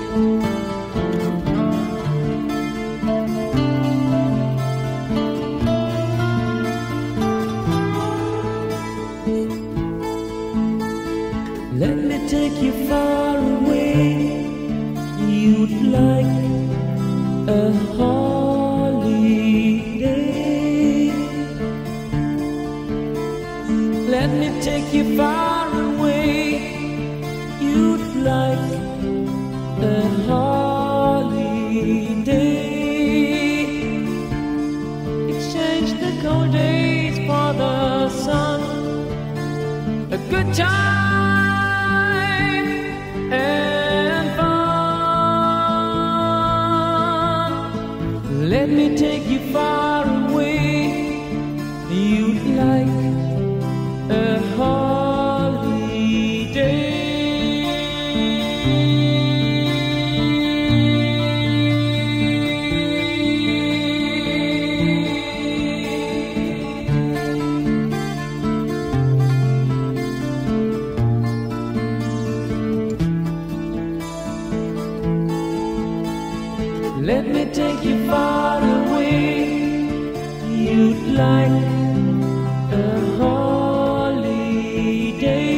Let me take you far away. You'd like a holiday. Let me take you far away. You'd like a holiday. Exchange the cold days for the sun. A good time and fun. Let me take you far away. You'd like a holiday. Let me take you far away. You'd like a holiday.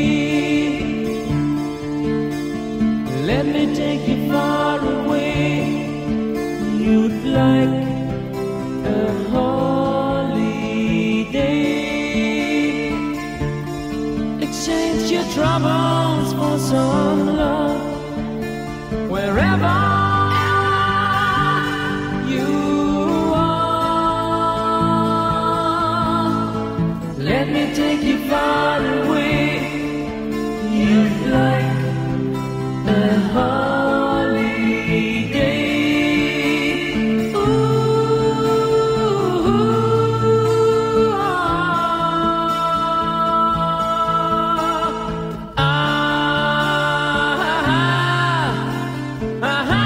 Let me take you far away. You'd like a holiday. Exchange your troubles for some love. Wherever let me take you far away. You'd like a holiday. Ooh, ah, ah, ah, ah.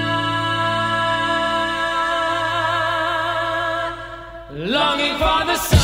Longing for the sun.